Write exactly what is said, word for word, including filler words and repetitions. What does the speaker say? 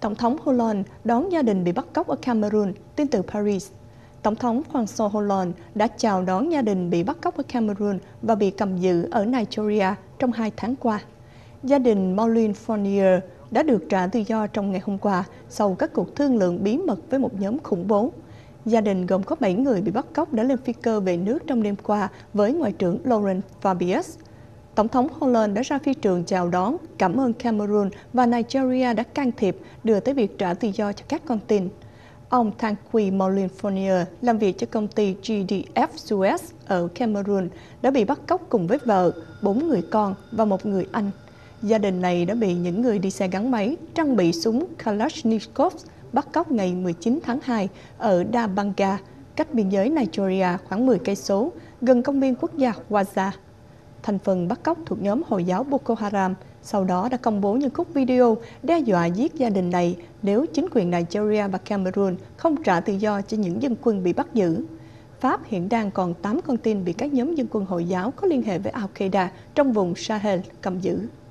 Tổng thống Hollande đón gia đình bị bắt cóc ở Cameroon, tin từ Paris. Tổng thống François Hollande đã chào đón gia đình bị bắt cóc ở Cameroon và bị cầm giữ ở Nigeria trong hai tháng qua. Gia đình Maureen Fournier đã được trả tự do trong ngày hôm qua sau các cuộc thương lượng bí mật với một nhóm khủng bố. Gia đình gồm có bảy người bị bắt cóc đã lên phi cơ về nước trong đêm qua với Ngoại trưởng Laurent Fabius. Tổng thống Hollande đã ra phi trường chào đón, cảm ơn Cameroon và Nigeria đã can thiệp đưa tới việc trả tự do cho các con tin. Ông Tanguy Maureen Fournier làm việc cho công ty G D F Suez ở Cameroon đã bị bắt cóc cùng với vợ, bốn người con và một người anh. Gia đình này đã bị những người đi xe gắn máy trang bị súng Kalashnikov bắt cóc ngày mười chín tháng hai ở Dabanga, cách biên giới Nigeria khoảng mười cây số, gần công viên quốc gia Waza. Thành phần bắt cóc thuộc nhóm Hồi giáo Boko Haram sau đó đã công bố những khúc video đe dọa giết gia đình này nếu chính quyền Nigeria và Cameroon không trả tự do cho những dân quân bị bắt giữ. Pháp hiện đang còn tám con tin bị các nhóm dân quân Hồi giáo có liên hệ với Al-Qaeda trong vùng Sahel cầm giữ.